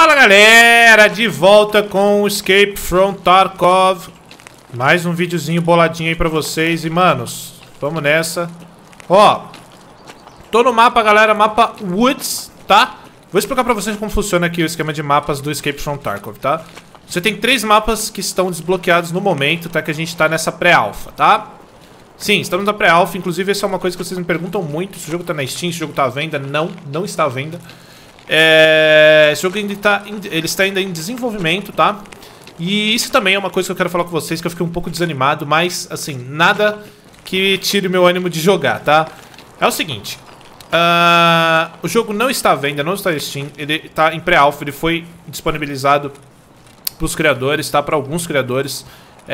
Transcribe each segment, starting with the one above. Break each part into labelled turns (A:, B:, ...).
A: Fala galera, de volta com o Escape from Tarkov. Mais um videozinho boladinho aí pra vocês. E manos, vamos nessa. Ó, tô no mapa galera, mapa Woods, tá? Vou explicar pra vocês como funciona aqui o esquema de mapas do Escape from Tarkov, tá? Você tem 3 mapas que estão desbloqueados no momento, tá? Que a gente tá nessa pré-alpha, tá? Sim, estamos na pré-alpha. Inclusive essa é uma coisa que vocês me perguntam muito. Se o jogo tá na Steam, se o jogo tá à venda. Não está à venda. Esse jogo ainda está ainda em desenvolvimento, tá? E isso também é uma coisa que eu quero falar com vocês, que eu fiquei um pouco desanimado, mas, assim, nada que tire o meu ânimo de jogar, tá? É o seguinte, o jogo não está à venda, não está na Steam, ele está em pré-alpha, ele foi disponibilizado para os criadores, tá? Para alguns criadores.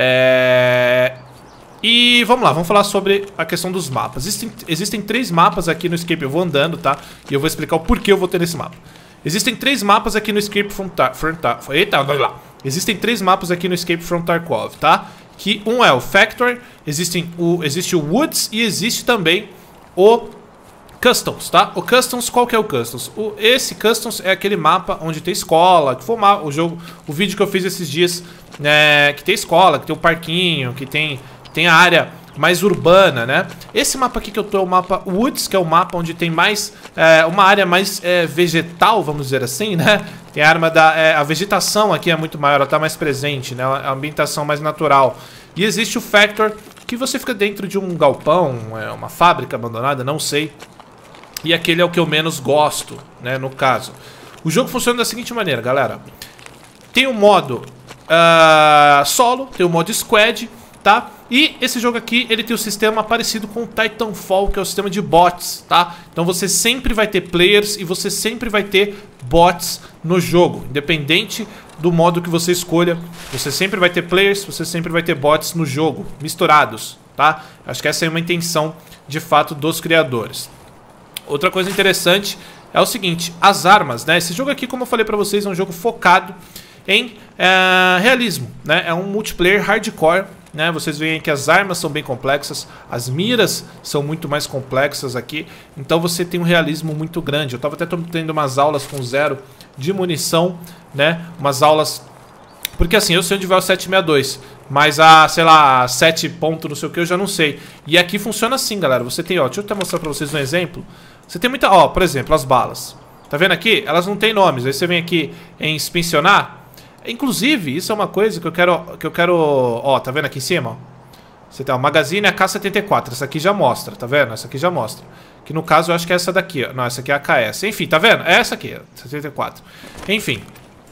A: E vamos lá, vamos falar sobre a questão dos mapas. Existem 3 mapas aqui no Escape, eu vou andando, tá? E eu vou explicar o porquê eu vou ter nesse mapa. Existem 3 mapas aqui no Escape from Tarkov. Eita, vai lá. Existem 3 mapas aqui no Escape from Tarkov, tá? Que um é o Factory, existe o Woods e existe também o Customs, tá? O Customs, qual que é o Customs? Esse Customs é aquele mapa onde tem escola, que foi o vídeo que eu fiz esses dias, que tem escola, que tem um parquinho, que tem a área mais urbana, né? Esse mapa aqui que eu tô é o mapa Woods, que é o mapa onde tem mais uma área mais vegetal, vamos dizer assim, né? Tem a vegetação aqui é muito maior, ela tá mais presente, né? A ambientação mais natural. E existe o Factor, que você fica dentro de um galpão, uma fábrica abandonada, não sei. E aquele é o que eu menos gosto, né? No caso. O jogo funciona da seguinte maneira, galera. Tem o modo solo, tem o modo squad, tá? E esse jogo aqui, ele tem um sistema parecido com o Titanfall, que é o sistema de bots, tá? Então você sempre vai ter players e você sempre vai ter bots no jogo. Independente do modo que você escolha, você sempre vai ter players, você sempre vai ter bots no jogo, misturados, tá? Acho que essa é uma intenção, de fato, dos criadores. Outra coisa interessante é o seguinte, as armas, né? Esse jogo aqui, como eu falei pra vocês, é um jogo focado em realismo, né? É um multiplayer hardcore, né? Vocês veem que as armas são bem complexas, as miras são muito mais complexas aqui, então você tem um realismo muito grande. Eu tava até tendo umas aulas com 0 de munição, né? Umas aulas... Porque assim, eu sei onde vai o 762, mas sei lá, 7 ponto não sei o que, eu já não sei. E aqui funciona assim, galera. Você tem, ó, deixa eu até mostrar pra vocês um exemplo. Você tem muita, ó, por exemplo, as balas. Tá vendo aqui? Elas não têm nomes. Aí você vem aqui em inspecionar. Inclusive, isso é uma coisa que eu quero... Ó, tá vendo aqui em cima? Ó? Você tem o Magazine AK-74. Essa aqui já mostra, tá vendo? Essa aqui já mostra. Que no caso eu acho que é essa daqui, ó. Não, essa aqui é a AKS. Enfim, tá vendo? É essa aqui, 74. Enfim.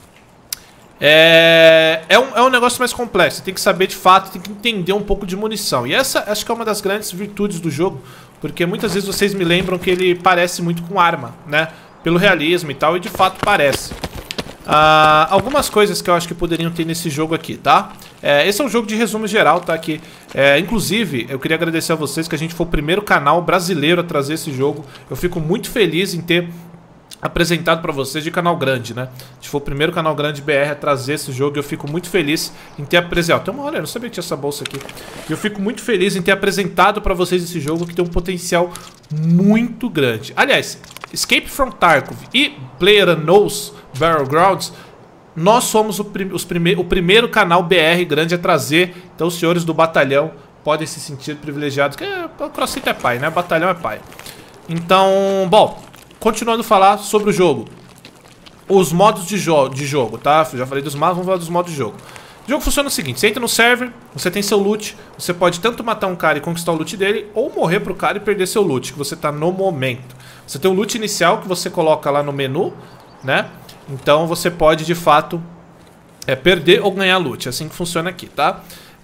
A: É um negócio mais complexo. Você tem que saber de fato, tem que entender um pouco de munição. E essa acho que é uma das grandes virtudes do jogo. Porque muitas vezes vocês me lembram que ele parece muito com arma, né? Pelo realismo e tal, e de fato parece. Algumas coisas que eu acho que poderiam ter nesse jogo aqui, tá? Esse é um jogo de resumo geral, tá? Que, inclusive, eu queria agradecer a vocês que a gente foi o primeiro canal brasileiro a trazer esse jogo. Eu fico muito feliz em ter apresentado pra vocês de canal grande, né? A gente foi o primeiro canal grande BR a trazer esse jogo e eu fico muito feliz em ter apresentado. Tem uma olha, eu não sabia que tinha essa bolsa aqui. E eu fico muito feliz em ter apresentado pra vocês esse jogo que tem um potencial muito grande. Aliás, Escape from Tarkov e PlayerUnknown's Battlegrounds, nós somos o primeiro canal BR grande a trazer. Então os senhores do batalhão podem se sentir privilegiados. O CrossFit é pai, né? O batalhão é pai. Então, bom, continuando a falar sobre o jogo. Os modos de jogo, tá? Já falei dos mapas, vamos falar dos modos de jogo. O jogo funciona o seguinte, você entra no server, você tem seu loot, você pode tanto matar um cara e conquistar o loot dele, ou morrer pro cara e perder seu loot, que você tá no momento. Você tem um loot inicial que você coloca lá no menu, né? Então você pode, de fato, perder ou ganhar loot. É assim que funciona aqui, tá?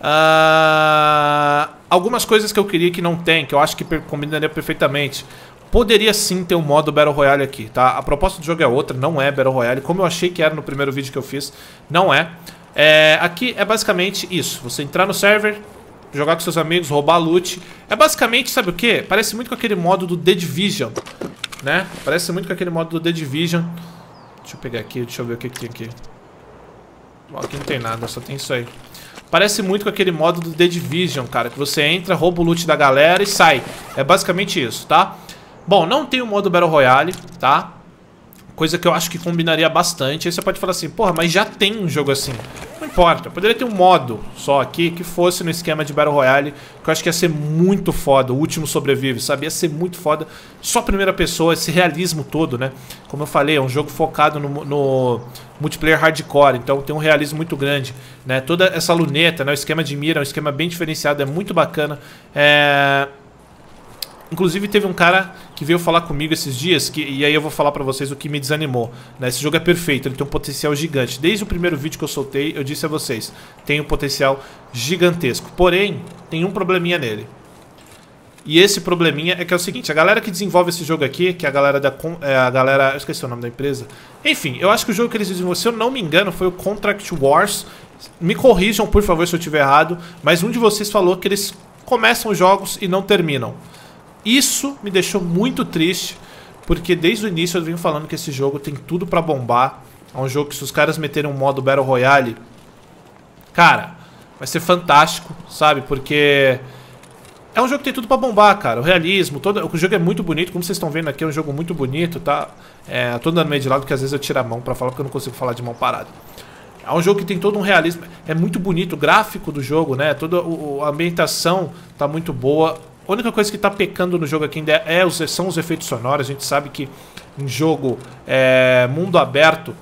A: Algumas coisas que eu queria que não tem, que eu acho que combinaria perfeitamente. Poderia sim ter um modo Battle Royale aqui, tá? A proposta do jogo é outra, não é Battle Royale, como eu achei que era no primeiro vídeo que eu fiz. Não é. Aqui é basicamente isso. Você entrar no server, jogar com seus amigos, roubar loot. É basicamente, sabe o que? Parece muito com aquele modo do The Division, né? Parece muito com aquele modo do The Division. Deixa eu pegar aqui, deixa eu ver o que tem aqui. Bom, aqui não tem nada, só tem isso aí. Parece muito com aquele modo do The Division, cara. Que você entra, rouba o loot da galera e sai. É basicamente isso, tá? Bom, não tem o modo Battle Royale, tá? Coisa que eu acho que combinaria bastante. Aí você pode falar assim, porra, mas já tem um jogo assim. Não importa, poderia ter um modo só aqui que fosse no esquema de Battle Royale, que eu acho que ia ser muito foda. O último sobrevive, sabe? Ia ser muito foda. Só primeira pessoa, esse realismo todo, né? Como eu falei, é um jogo focado no multiplayer hardcore, então tem um realismo muito grande, né? Toda essa luneta, né? O esquema de mira é um esquema bem diferenciado, é muito bacana. Inclusive teve um cara que veio falar comigo esses dias, e aí eu vou falar pra vocês o que me desanimou, né? Esse jogo é perfeito, ele tem um potencial gigante. Desde o primeiro vídeo que eu soltei, eu disse a vocês, tem um potencial gigantesco. Porém, tem um probleminha nele. E esse probleminha é que é o seguinte, a galera que desenvolve esse jogo aqui, que é a galera da... eu esqueci o nome da empresa. Enfim, eu acho que o jogo que eles desenvolveram, se eu não me engano, foi o Contract Wars. Me corrijam, por favor, se eu estiver errado, mas um de vocês falou que eles começam os jogos e não terminam. Isso me deixou muito triste, porque desde o início eu venho falando que esse jogo tem tudo pra bombar. É um jogo que se os caras meterem um modo Battle Royale, cara, vai ser fantástico, sabe? Porque é um jogo que tem tudo pra bombar, cara. O realismo, o jogo é muito bonito, como vocês estão vendo aqui, é um jogo muito bonito, tá? Tô dando meio de lado porque às vezes eu tiro a mão pra falar, porque eu não consigo falar de mão parada. É um jogo que tem todo um realismo, é muito bonito, o gráfico do jogo, né? Toda a ambientação tá muito boa. A única coisa que tá pecando no jogo aqui ainda são os efeitos sonoros. A gente sabe que em jogo mundo aberto,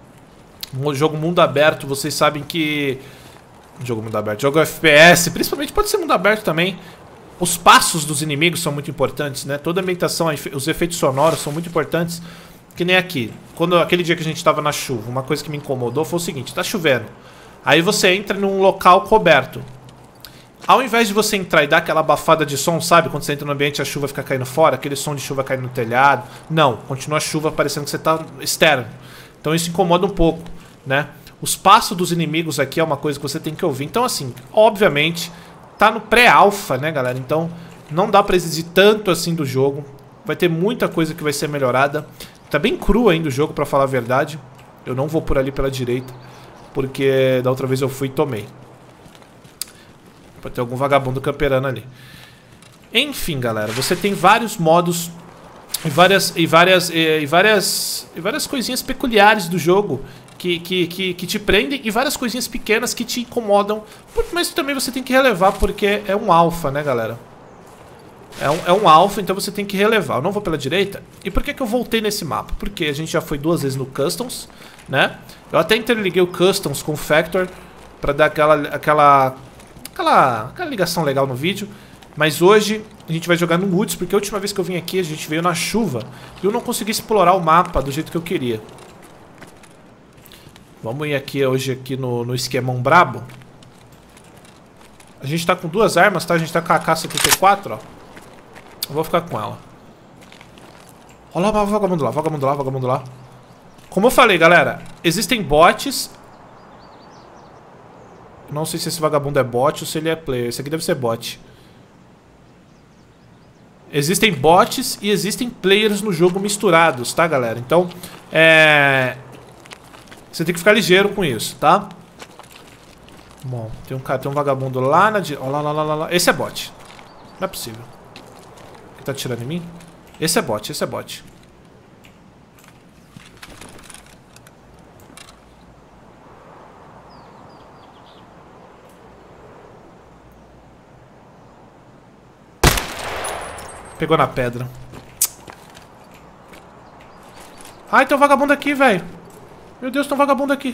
A: vocês sabem que... Jogo FPS, principalmente pode ser mundo aberto também. Os passos dos inimigos são muito importantes, né? Toda a ambientação, os efeitos sonoros são muito importantes. Que nem aqui, aquele dia que a gente tava na chuva, uma coisa que me incomodou foi o seguinte, tá chovendo. Aí você entra num local coberto. Ao invés de você entrar e dar aquela abafada de som, sabe? Quando você entra no ambiente e a chuva fica caindo fora, aquele som de chuva caindo no telhado. Não, continua a chuva parecendo que você tá externo. Então isso incomoda um pouco, né? Os passos dos inimigos aqui é uma coisa que você tem que ouvir. Então assim, obviamente, tá no pré-alpha, né, galera? Então não dá pra exigir tanto assim do jogo. Vai ter muita coisa que vai ser melhorada. Tá bem cru ainda o jogo, pra falar a verdade. Eu não vou por ali pela direita, porque da outra vez eu fui e tomei. Pode ter algum vagabundo camperando ali. Enfim, galera, você tem vários modos e várias coisinhas peculiares do jogo que te prendem, e várias coisinhas pequenas que te incomodam, mas também você tem que relevar, porque é um alpha, né, galera? É um alpha, então você tem que relevar. Eu não vou pela direita. E por que eu voltei nesse mapa? Porque a gente já foi 2 vezes no Customs, né? Eu até interliguei o Customs com o Factor pra dar aquela ligação legal no vídeo. Mas hoje a gente vai jogar no Woods, porque a última vez que eu vim aqui a gente veio na chuva e eu não consegui explorar o mapa do jeito que eu queria. Vamos ir aqui hoje aqui no esquemão brabo. A gente tá com 2 armas, tá? A gente tá com a AK-74, ó. Eu vou ficar com ela. Olha lá, vagabundo lá, vagabundo lá, vagabundo lá. Como eu falei, galera, existem bots. Não sei se esse vagabundo é bot ou se ele é player. Esse aqui deve ser bot. Existem bots e existem players no jogo misturados, tá, galera? Então, você tem que ficar ligeiro com isso, tá? Bom, tem um vagabundo lá na direita. Olha lá. Esse é bot. Não é possível. Ele tá atirando em mim? Esse é bot, esse é bot. Pegou na pedra. Ai, tem um vagabundo aqui, velho. Meu Deus, tem um vagabundo aqui.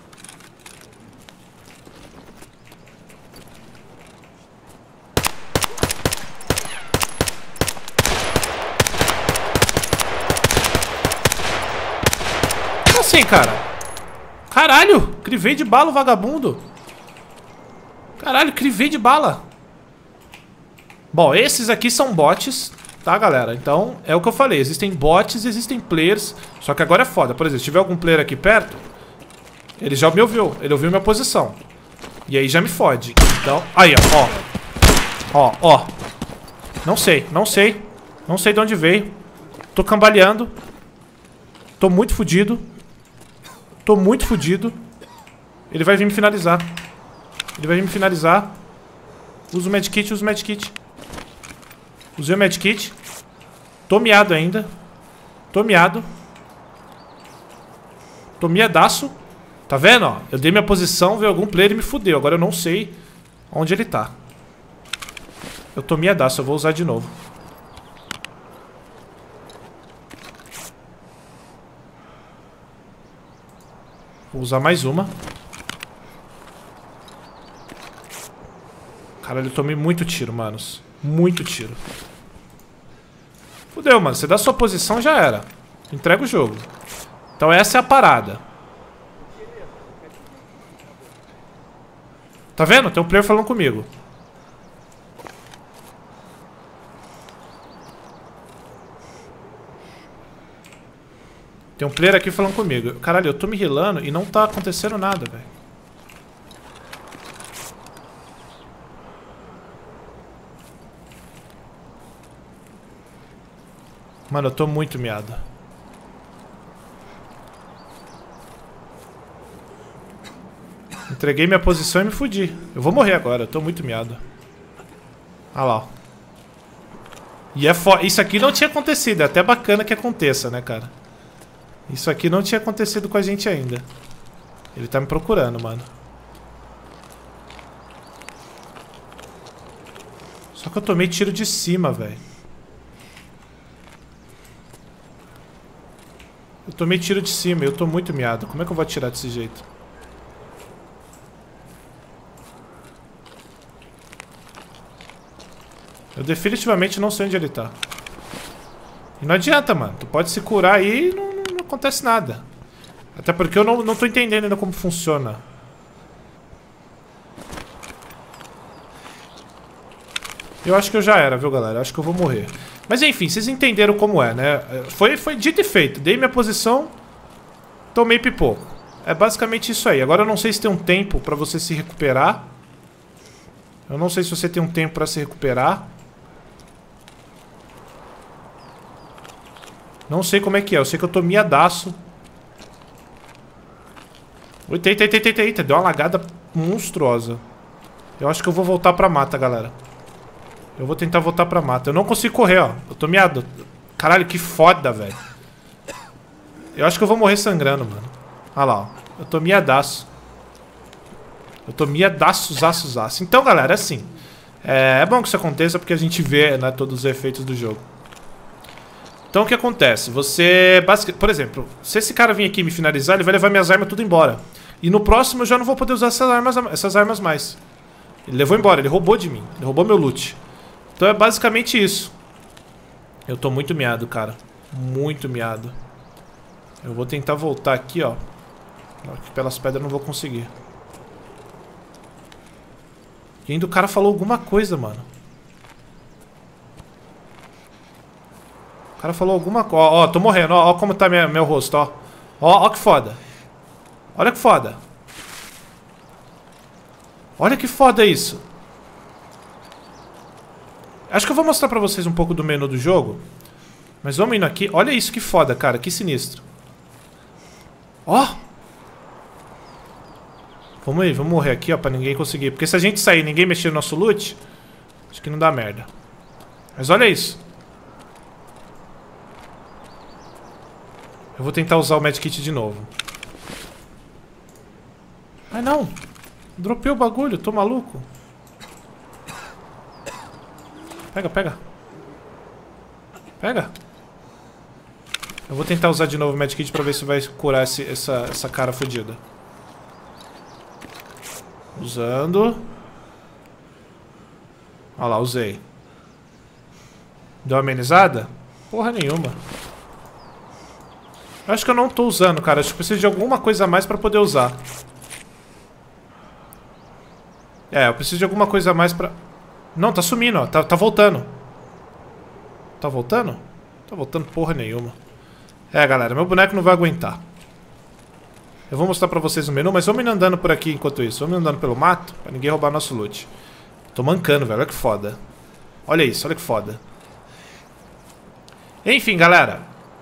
A: Como assim, cara? Caralho, crivei de bala o vagabundo. Caralho, crivei de bala. Bom, esses aqui são bots, tá, galera? Então, é o que eu falei. Existem bots e existem players. Só que agora é foda. Por exemplo, se tiver algum player aqui perto, ele já me ouviu. Ele ouviu minha posição. E aí já me fode. Então, aí, ó. Ó. Não sei. Não sei de onde veio. Tô cambaleando. Tô muito fudido. Ele vai vir me finalizar. Usa o medkit, Usei o medkit. Tô miado ainda. Tô miadaço. Tá vendo, ó? Eu dei minha posição, veio algum player e me fudeu. Agora eu não sei onde ele tá. Eu tô miadaço, eu vou usar de novo. Vou usar mais uma. Caralho, eu tomei muito tiro, manos. Muito tiro. Fudeu, mano. Você dá sua posição, já era. Entrega o jogo. Então essa é a parada. Tá vendo? Tem um player falando comigo. Tem um player aqui falando comigo. Caralho, eu tô me healando e não tá acontecendo nada, velho. Mano, eu tô muito miado. Entreguei minha posição e me fudi. Eu vou morrer agora, eu tô muito miado. Ah lá, ó. E isso aqui não tinha acontecido. É até bacana que aconteça, né, cara? Isso aqui não tinha acontecido com a gente ainda. Ele tá me procurando, mano. Só que eu tomei tiro de cima, velho. Eu tomei tiro de cima e eu tô muito miado. Como é que eu vou atirar desse jeito? Eu definitivamente não sei onde ele tá. E não adianta, mano. Tu pode se curar aí e não acontece nada. Até porque eu não tô entendendo ainda como funciona. Eu acho que eu já era, viu, galera? Eu acho que eu vou morrer. Mas enfim, vocês entenderam como é, né? Foi dito e feito. Dei minha posição, tomei pipoco. É basicamente isso aí. Agora eu não sei se tem um tempo pra você se recuperar. Eu não sei se você tem um tempo pra se recuperar. Não sei como é que é. Eu sei que eu tô miadaço. Eita, eita, eita, eita, eita. Deu uma lagada monstruosa. Eu acho que eu vou voltar pra mata, galera. Eu vou tentar voltar pra mata. Eu não consigo correr, ó. Eu tô miado. Caralho, que foda, velho. Eu acho que eu vou morrer sangrando, mano. Olha lá, ó. Eu tô miadaço. Eu tô miadaço, zaço, zaço. Então, galera, assim. É bom que isso aconteça porque a gente vê, né, todos os efeitos do jogo. Então, o que acontece? Você... Por exemplo, se esse cara vir aqui me finalizar, ele vai levar minhas armas tudo embora. E no próximo eu já não vou poder usar essas armas mais. Ele levou embora, ele roubou de mim. Ele roubou meu loot. Então é basicamente isso. Eu tô muito miado, cara. Muito miado. Eu vou tentar voltar aqui, ó. Aqui pelas pedras eu não vou conseguir. E ainda o cara falou alguma coisa, mano. O cara falou alguma coisa. Ó, tô morrendo. Ó como tá meu rosto, ó. Ó que foda. Olha que foda. Olha que foda isso. Acho que eu vou mostrar pra vocês um pouco do menu do jogo. Mas vamos indo aqui. Olha isso, que foda, cara. Que sinistro. Ó. Vamos aí, vamos morrer aqui, ó. Pra ninguém conseguir. Porque se a gente sair e ninguém mexer no nosso loot, acho que não dá merda. Mas olha isso. Eu vou tentar usar o medkit de novo. Ai, não. Dropei o bagulho, tô maluco. Pega, pega. Pega. Eu vou tentar usar de novo o medkit pra ver se vai curar essa cara fodida. Usando. Olha lá, usei. Deu uma amenizada? Porra nenhuma. Eu acho que eu não tô usando, cara. Acho que preciso de alguma coisa a mais pra poder usar. É, eu preciso de alguma coisa a mais pra... Não, tá sumindo, ó. Tá voltando. Tá voltando? Tá voltando porra nenhuma. É, galera, meu boneco não vai aguentar. Eu vou mostrar pra vocês o menu, mas vamos indo andando por aqui enquanto isso. Vamos andando pelo mato, pra ninguém roubar nosso loot. Tô mancando, velho. Olha que foda. Olha isso, olha que foda. Enfim, galera.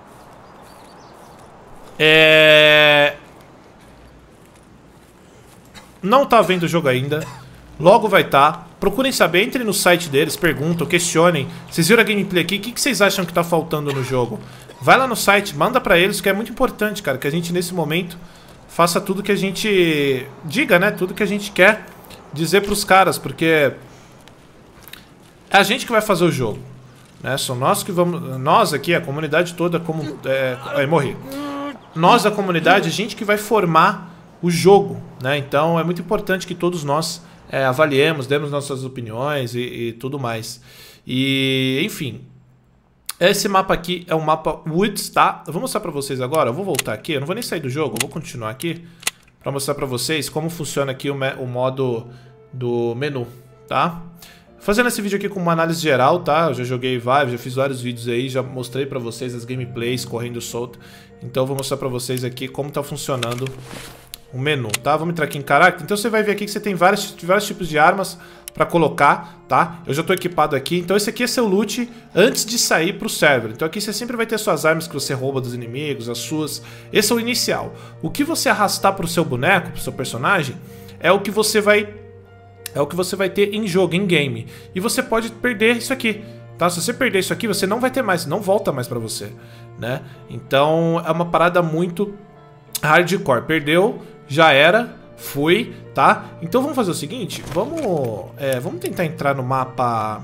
A: Não tá vendo o jogo ainda. Logo vai estar. Procurem saber, entrem no site deles, perguntam, questionem. Vocês viram a gameplay aqui? O que vocês acham que tá faltando no jogo? vai lá no site, manda pra eles, que é muito importante, cara, que a gente nesse momento faça tudo que a gente diga, né? Tudo que a gente quer dizer pros caras, porque é a gente que vai fazer o jogo, né? São nós que vamos... Nós aqui, a comunidade toda, como... morri. Nós da comunidade, a gente que vai formar o jogo, né? Então é muito importante que todos nós avaliemos, demos nossas opiniões e tudo mais. E, enfim... Esse mapa aqui é um mapa Woods, tá? Eu vou mostrar pra vocês agora. Eu vou voltar aqui. Eu não vou nem sair do jogo. Eu vou continuar aqui pra mostrar pra vocês como funciona aqui o modo do menu, tá? Fazendo esse vídeo aqui com uma análise geral, tá? Eu já joguei vários, já fiz vários vídeos aí. Já mostrei pra vocês as gameplays correndo solto. Então eu vou mostrar pra vocês aqui como tá funcionando o menu, tá? Vamos entrar aqui em caráter. Então você vai ver aqui que você tem vários tipos de armas pra colocar, tá? Eu já tô equipado aqui. Então esse aqui é seu loot antes de sair pro server. Então aqui você sempre vai ter suas armas que você rouba dos inimigos, as suas... Esse é o inicial. O que você arrastar pro seu boneco, pro seu personagem, é o que você vai ter em jogo, em game. E você pode perder isso aqui, tá? Se você perder isso aqui, você não vai ter mais, não volta mais pra você, né? Então é uma parada muito hardcore. Perdeu, já era, fui, tá? Então vamos fazer o seguinte, vamos tentar entrar no mapa...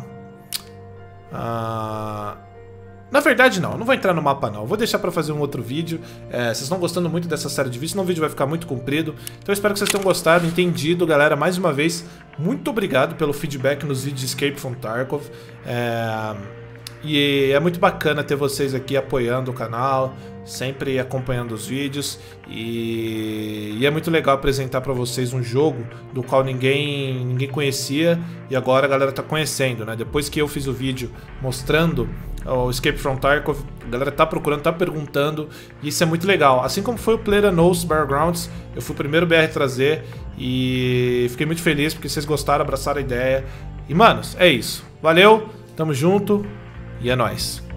A: Na verdade não vou entrar no mapa não, vou deixar pra fazer um outro vídeo. Vocês estão gostando muito dessa série de vídeos, senão o vídeo vai ficar muito comprido. Então eu espero que vocês tenham gostado, entendido, galera. Mais uma vez, muito obrigado pelo feedback nos vídeos de Escape from Tarkov. E é muito bacana ter vocês aqui apoiando o canal, sempre acompanhando os vídeos. E é muito legal apresentar pra vocês um jogo do qual ninguém conhecia e agora a galera tá conhecendo, né? Depois que eu fiz o vídeo mostrando o Escape from Tarkov, a galera tá procurando, tá perguntando, e isso é muito legal. Assim como foi o PlayerUnknown's Battlegrounds, eu fui o primeiro BR a trazer e fiquei muito feliz porque vocês gostaram, abraçaram a ideia. E, manos, é isso. Valeu, tamo junto e é nóis.